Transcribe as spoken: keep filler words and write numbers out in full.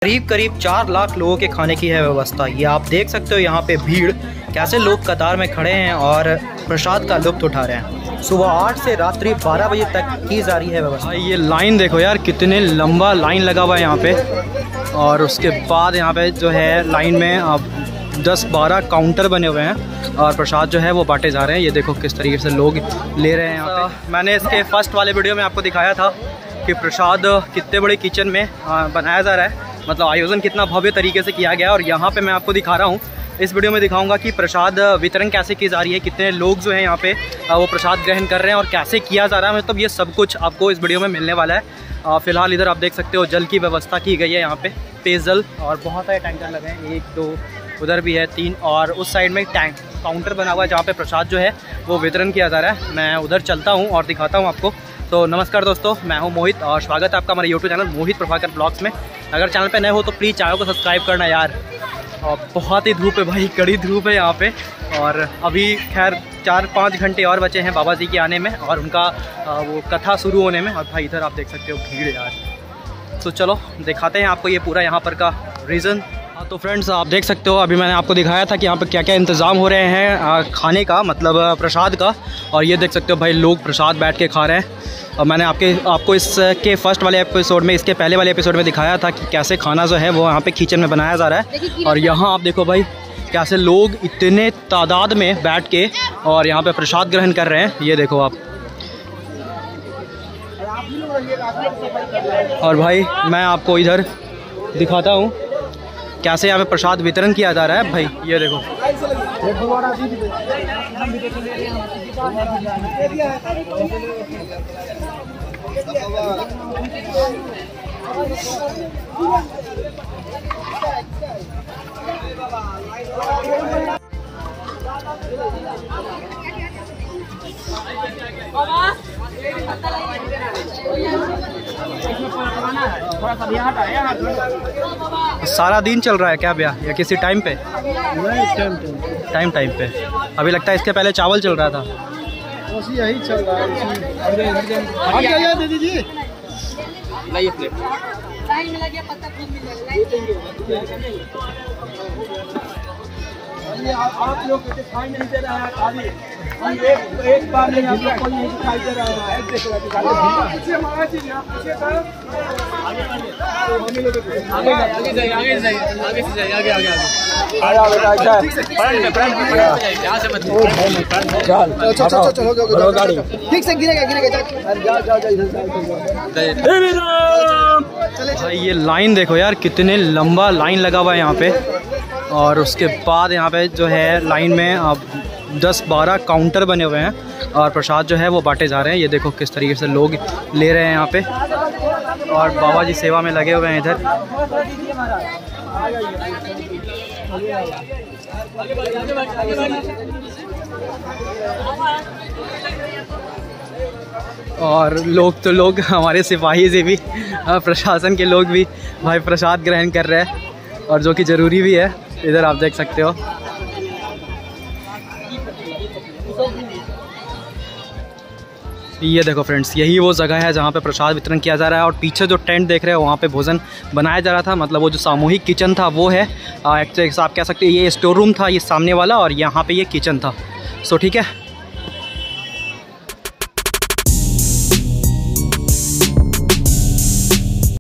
करीब करीब चार लाख लोगों के खाने की है व्यवस्था। ये आप देख सकते हो यहाँ पे भीड़, कैसे लोग कतार में खड़े हैं और प्रसाद का लुत्फ़ उठा रहे हैं। सुबह आठ से रात्रि बारह बजे तक की जा रही है व्यवस्था। ये लाइन देखो यार, कितने लंबा लाइन लगा हुआ है यहाँ पे। और उसके बाद यहाँ पे जो है लाइन में अब दस बारह काउंटर बने हुए हैं और प्रसाद जो है वो बांटे जा रहे हैं। ये देखो किस तरीके से लोग ले रहे हैं यहाँ पे। मैंने इसके फर्स्ट वाले वीडियो में आपको दिखाया था कि प्रसाद कितने बड़े किचन में बनाया जा रहा है, मतलब आयोजन कितना भव्य तरीके से किया गया है। और यहाँ पे मैं आपको दिखा रहा हूँ, इस वीडियो में दिखाऊंगा कि प्रसाद वितरण कैसे की जा रही है, कितने लोग जो हैं यहाँ पे वो प्रसाद ग्रहण कर रहे हैं और कैसे किया जा रहा है। मतलब ये सब कुछ आपको इस वीडियो में मिलने वाला है। फ़िलहाल इधर आप देख सकते हो जल की व्यवस्था की गई है यहाँ पे, पेयजल, और बहुत सारे टैंकर लगे हैं, एक दो उधर भी है, तीन, और उस साइड में टैंक काउंटर बना हुआ है जहाँ पे प्रसाद जो है वो वितरण किया जा रहा है। मैं उधर चलता हूँ और दिखाता हूँ आपको। तो नमस्कार दोस्तों, मैं हूँ मोहित और स्वागत है आपका हमारे YouTube channel Mohit Prabhakar vlogs में। अगर चैनल पे नए हो तो प्लीज़ चैनल को सब्सक्राइब करना यार। और बहुत ही धूप है भाई, कड़ी धूप है यहाँ पे। और अभी खैर चार पाँच घंटे और बचे हैं बाबा जी के आने में और उनका वो कथा शुरू होने में। और भाई इधर आप देख सकते हो भीड़ यार। तो चलो दिखाते हैं आपको ये पूरा यहाँ पर का रीज़न। हाँ तो फ्रेंड्स आप देख सकते हो, अभी मैंने आपको दिखाया था कि यहाँ पर क्या क्या इंतज़ाम हो रहे हैं खाने का, मतलब प्रसाद का। और ये देख सकते हो भाई, लोग प्रसाद बैठ के खा रहे हैं। और मैंने आपके आपको इसके फर्स्ट वाले एपिसोड में, इसके पहले वाले एपिसोड में दिखाया था कि कैसे खाना जो है वो यहाँ पे किचन में बनाया जा रहा है। और यहाँ आप देखो भाई, कैसे लोग इतने तादाद में बैठ के और यहाँ पे प्रसाद ग्रहण कर रहे हैं। ये देखो आप। और भाई मैं आपको इधर दिखाता हूँ कैसे यहाँ पे प्रसाद वितरण किया जा रहा है भाई। ये देखो सारा दिन चल रहा है क्या भैया, या किसी टाइम पे? टाइम टाइम पे। अभी लगता है इसके पहले चावल चल रहा था। यही चल रहा है। दे दीजिए। आप लोग दिखाई नहीं दे रहा है, खाली हम एक एक बार नहीं, आप लोग कोई नहीं दिखाई दे रहा है। पीछे हमारा चीज यहाँ पीछे कर, आगे आगे जाइए, आगे जाइए, आगे से जाइए, आगे आगे आगे आया बेटा। फ्रंट फ्रंट यहाँ से मत चल चल चल चल हो गाड़ी ठीक से गिरेगा गिरेगा। जा जा जा इधर भाई। ये लाइन देखो यार, कितने लंबा लाइन लगा हुआ है यहाँ पे। और उसके बाद यहाँ पे जो है लाइन में अब दस बारह काउंटर बने हुए हैं और प्रसाद जो है वो बांटे जा रहे हैं। ये देखो किस तरीके से लोग ले रहे हैं यहाँ पे और बाबा जी सेवा में लगे हुए हैं इधर। और लोग तो लोग हमारे सिपाही से भी, प्रशासन के लोग भी भाई प्रसाद ग्रहण कर रहे हैं, और जो कि ज़रूरी भी है। इधर आप देख सकते हो। ये देखो फ्रेंड्स, यही वो जगह है जहाँ पे प्रसाद वितरण किया जा रहा है। और पीछे जो टेंट देख रहे हो वहाँ पे भोजन बनाया जा रहा था, मतलब वो जो सामूहिक किचन था वो है। एक्चुअली आप कह सकते हैं ये स्टोर रूम था ये सामने वाला, और यहाँ पे ये किचन था। सो ठीक है।